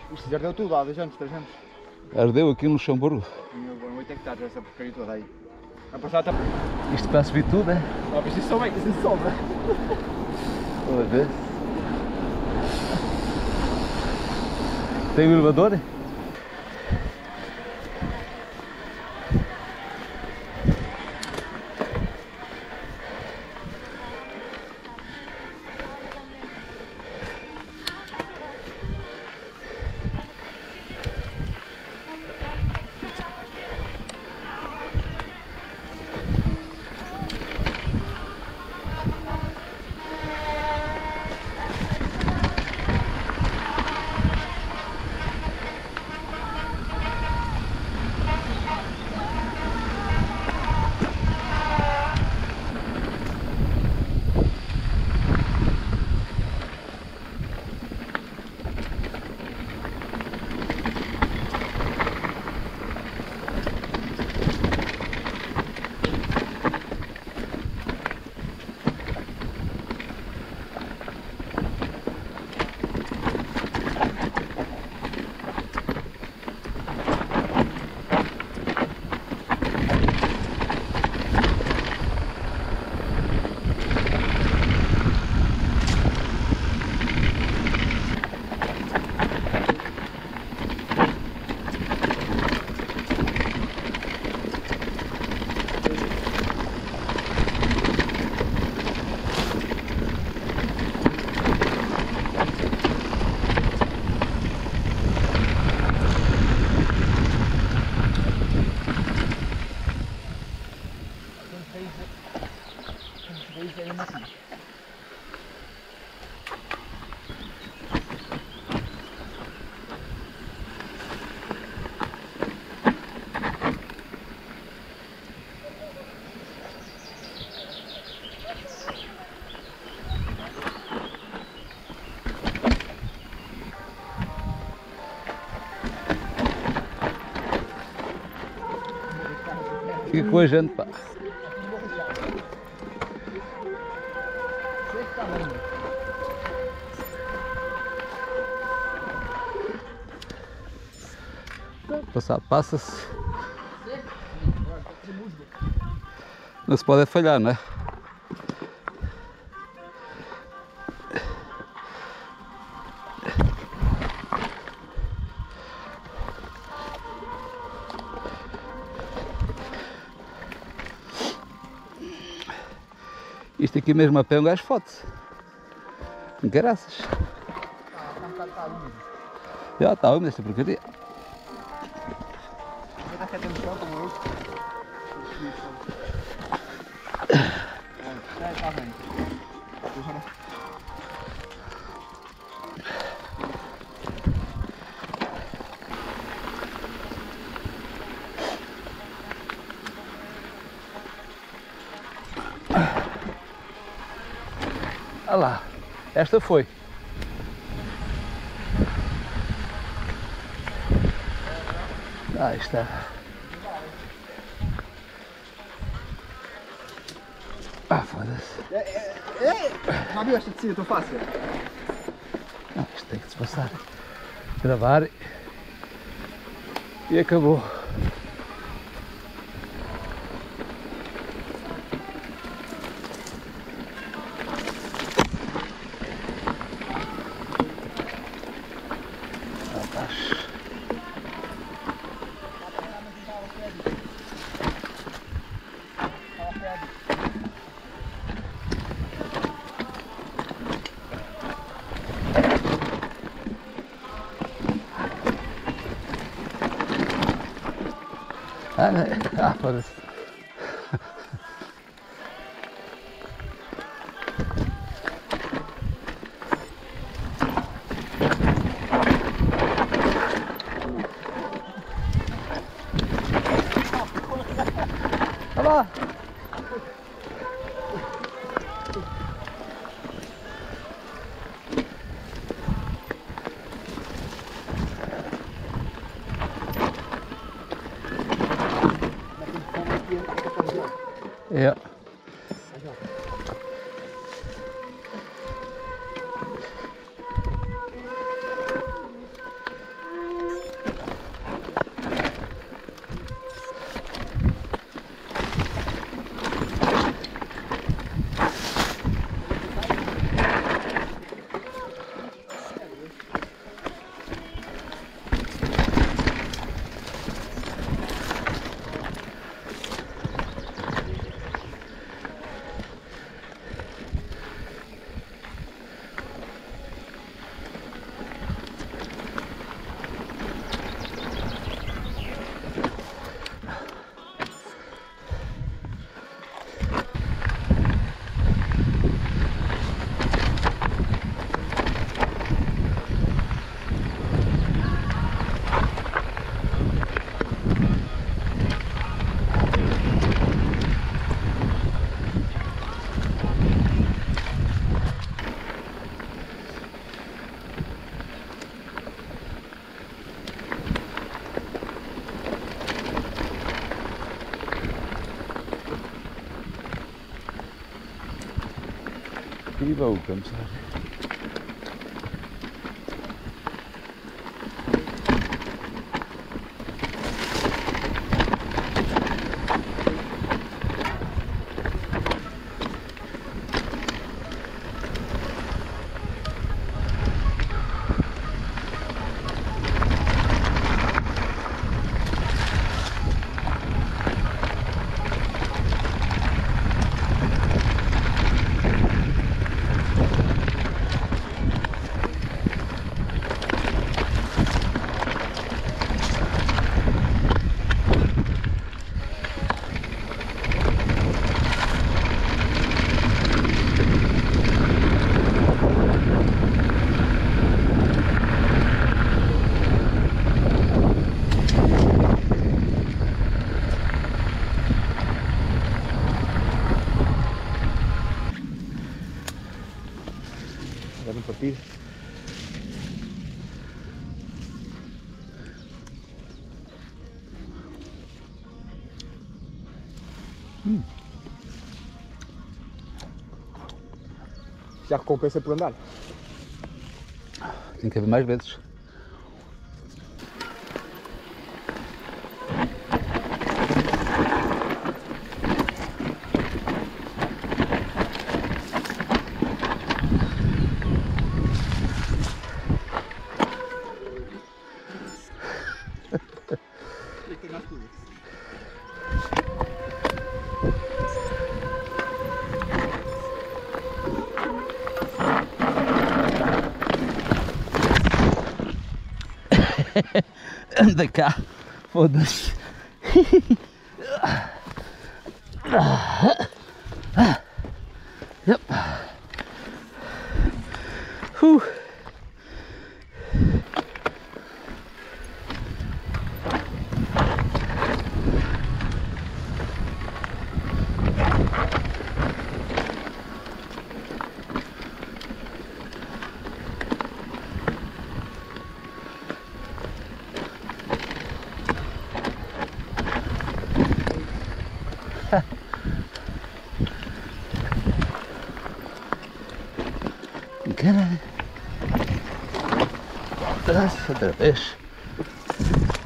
Isto já ardeu tudo há 2 anos, 3 anos. Ardeu aqui no Luxemburgo. Tinha 8 hectares essa porcaria toda aí. A passar até... Isto para subir tudo, é? Ó, mas isso sobe, isso sobe. Olha. Tem um elevador? Fica com a gente, pá. Passar, passa-se. Não se pode falhar, não é? Isto aqui mesmo a pé um gajo fode-se. Graças. Está úmido. Já está úmido esta porcaria. Está quieto no chão, como eu. Está bem. Olha lá, esta foi. Ah, está. Ah, foda-se. Já viu esta descida tão fácil? Não, isto tem que se passar. Gravar e acabou. Ah, foda-se. Olha lá. Ja. il va où comme ça? Dame un partir. Já recompensa por andar. Tem que haver mais vezes. Anda cá, foda-se. Yep. Caralho. Otra vez.